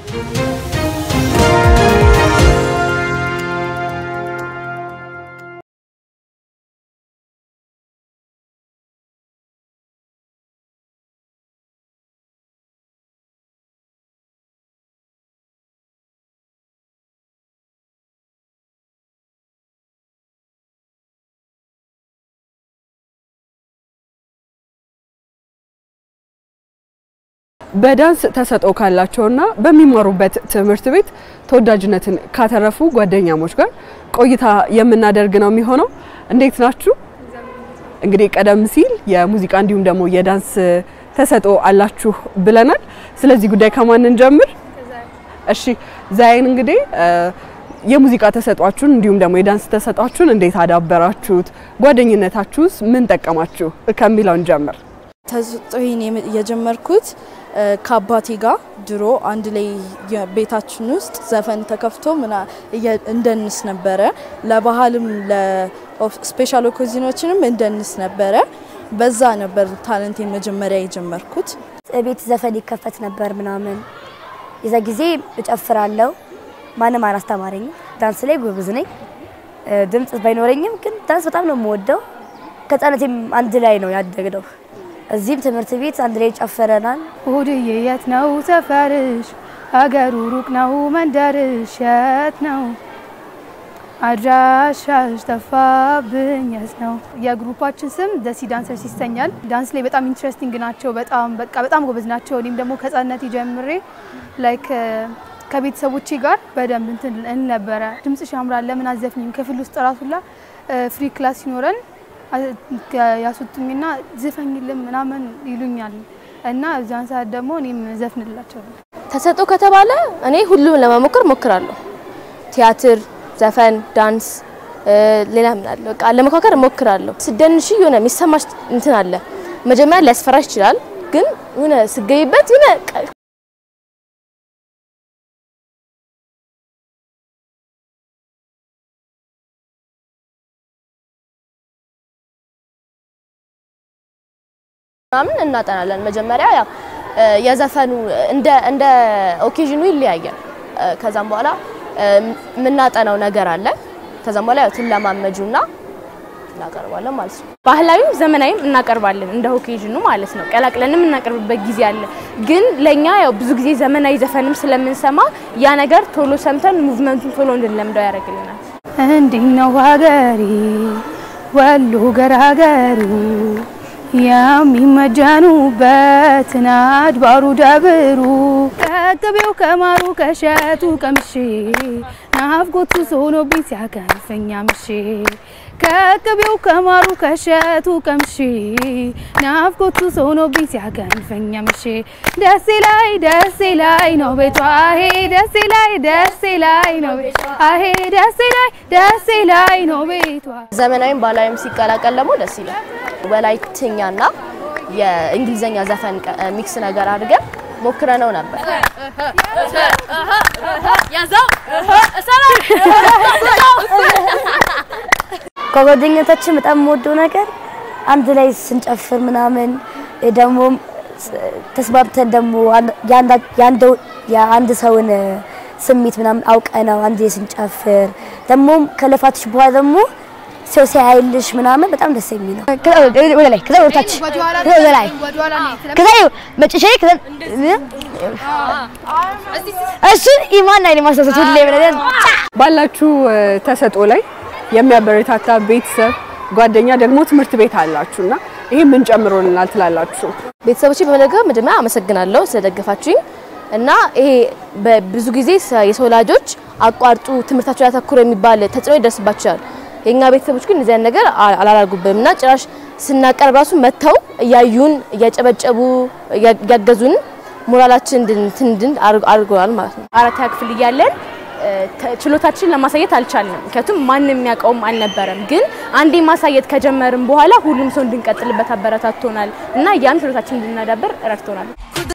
በዳንስ ተሰጥኦ ካላቸውና በሚማሩበት ትምህርት ቤት ተወዳጅነትን ካተረፉ ጓደኛሞች ጋር ቆይታ የምናደርግ ነው የሚሆነው። እንዴት ናችሁ? እንግዲህ ቀደም ሲል የሙዚቃ እንዲሁም ደግሞ የዳንስ ተሰጥኦ አላችሁ ብለናል። ስለዚህ ጉዳይ ከማን እንጀምር? እሺ ዛይን እንግዲህ የሙዚቃ ተሰጥኦአችሁን እንዲሁም ደግሞ የዳንስ ተሰጥኦአችሁን እንዴት አዳበራችሁት? ጓደኝነታችሁስ ምን ጠቀማችሁ ከሚለው እንጀምር። ተሰጥኦዬን የጀመርኩት ከአባቴ ጋር ድሮ አንድ ላይ ቤታችን ውስጥ ዘፈን ተከፍቶ እንደንስ ነበረ። ለባህልም ለስፔሻል ኦኬዥኖችንም እንደንስ ነበረ። በዛ ነበር ታለንቴን መጀመሪያ የጀመርኩት። ቤት ዘፈን ይከፈት ነበር ምናምን የዛ ጊዜ እጨፍራለሁ። ማንም አላስተማረኝም። ዳንስ ላይ ጎበዝ ነኝ። ድምጽ ባይኖረኝም ግን ዳንስ በጣም ነው የምወደው። ከጻነቴም አንድ ላይ ነው ያደግነው። እዚህም ትምህርት ቤት አንድ ላይ ጨፈረናል። ወዲዬ የት ነው ሰፈርሽ? አገሩ ሩቅ ነው መንደርሽ የት ነው? አድራሻሽ ጠፋብኝ የት ነው? የግሩፓችን ስም ደሲ ዳንሰርስ ይሰኛል። ዳንስ ላይ በጣም ኢንትረስቲንግ ናቸው። በጣም ጎበዝ ናቸው። እኔም ደግሞ ከጻነቴ ጀምሬ ላይክ ከቤተሰቦቼ ጋር በደንብ እንትን ነበረ። ድምጽሽ ያምራል ለምን አዘፍኝም? ክፍል ውስጥ ራሱላ ፍሪ ክላስ ይኖረን ያሱጥኝና ዘፈኝልም ምናምን ይሉኛል እና እዛን ሰዓት ደግሞ እኔም ዘፍንላቸው። ተሰጥኦ ከተባለ እኔ ሁሉም ለማሞከር ሞክራለሁ። ቲያትር፣ ዘፈን፣ ዳንስ ሌላ ምን አለ በቃ ለመሞከር ሞክራለሁ። ስደንሽ የሆነ የሚሰማሽ እንትን አለ። መጀመሪያ ሊያስፈራሽ ይችላል ግን የሆነ ስገይበት የሆነ ምናምን እናጠናለን። መጀመሪያ ያው የዘፈኑ እንደ ኦኬዥኑ ይለያያል። ከዛም በኋላ ምናጠናው ነገር አለ። ከዛም በኋላ ያው ትለማመጁና እናቀርባለን ማለት ነው። ባህላዊም ዘመናዊም እናቀርባለን እንደ ኦኬዥኑ ማለት ነው። ቀላቅለንም እናቀርብበት ጊዜ አለ። ግን ለኛ ያው ብዙ ጊዜ ዘመናዊ ዘፈንም ስለምንሰማ ያ ነገር ቶሎ ሰምተን ሙቭመንቱን ቶሎ እንድንለምደው ያደርግልናል። እንዲነው ሀገሪ ወሎ ገራገሩ የሚመጃኑ በትናድ ባሩ ደብሩ ከቅቤው ከማሩ ከሸቱ ቀምሼ ናፍቆቱ ሆኖብኝ ሲያከንፈኝ አምሼ ከቅቤው ከማሩ ከሸቱ ቀምሼ ናፍቆቱ ሆኖብኝ ሲያከንፈኝ አምሼ ደሴ ላይ ነው ቤቷ አሄ ደሴ ላይ ነው ቤቷ አሄ ደሴ ላይ ነው ቤቷ። ዘመናዊም ባህላዊም ሲቀላቀል ደግሞ ደስ ይላል። ወላይትኛና የእንግሊዘኛ ዘፈን ሚክስ ነገር አድርገን ሞክረነው ነበር። ያዛው ከጓደኞቻችን በጣም ወደው ነገር አንድ ላይ ስንጨፍር ምናምን ደግሞ ተስባብተን ደግሞ የአንድ ሰውን ስሜት ምናምን አውቀናው አንድ ላይ ስንጨፍር ደግሞ ከለፋትሽ በኋላ ደግሞ ሰው ሲያይልሽ ምናምን በጣም ደስ የሚለው ወደ ላይ ከዛ ወርታች ወደ ላይ ከዛ መጨረሻ ከዛ እሱ ኢማን ላይ ማስተሰት ሁሌ ብለን ባላችሁ ተሰጥኦ ላይ የሚያበረታታ ቤተሰብ ጓደኛ ደግሞ ትምህርት ቤት አላችሁና ይሄ ምን ጨምሮልናል ትላላችሁ? ቤተሰቦቼ በመደገፍ መጀመሪያ አመሰግናለሁ ስለደገፋችሁኝ እና ይሄ በብዙ ጊዜ የሶላጆች አቋርጡ ትምህርታቸው ያተኩሩ የሚባል ተጽዕኖ ይደርስባቸዋል። የኛ ቤተሰቦች ግን እንደዚህ ነገር አላላርጉብምና ጭራሽ ስናቀርብ ራሱ መተው ያዩን ያጨበጨቡ ያገዙን ሞራላችን እንድን አርጓል ማለት ነው። አራተኛ ክፍል እያለን ችሎታችን ለማሳየት አልቻልንም። ምክንያቱም ማንንም የሚያውቀውም አልነበረም። ግን አንዴ ማሳየት ከጀመርን በኋላ ሁሉም ሰው እንድንቀጥልበት አበረታቶናል እና ያን ችሎታችን እንድናዳብር ረድቶናል።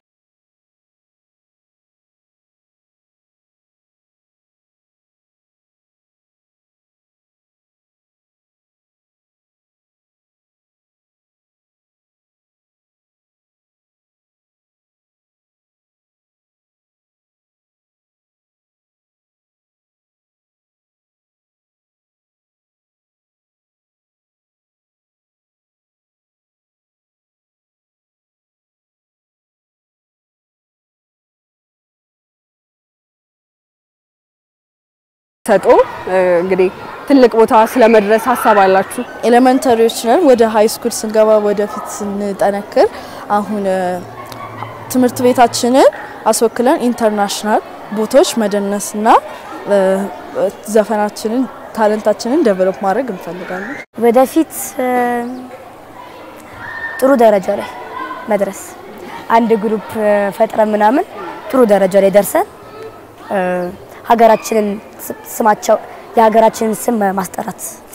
ሰጦ እንግዲህ ትልቅ ቦታ ስለመድረስ ሐሳብ አላችሁ? ኤሌመንተሪዎች ነን። ወደ ሃይ ስኩል ስንገባ ወደፊት ስንጠነክር አሁን ትምህርት ቤታችንን አስወክለን ኢንተርናሽናል ቦታዎች መደነስና ዘፈናችንን ታለንታችንን ዴቨሎፕ ማድረግ እንፈልጋለን። ወደፊት ጥሩ ደረጃ ላይ መድረስ አንድ ግሩፕ ፈጥረን ምናምን ጥሩ ደረጃ ላይ ደርሰን ሀገራችንን ስማቸው የሀገራችንን ስም ማስጠራት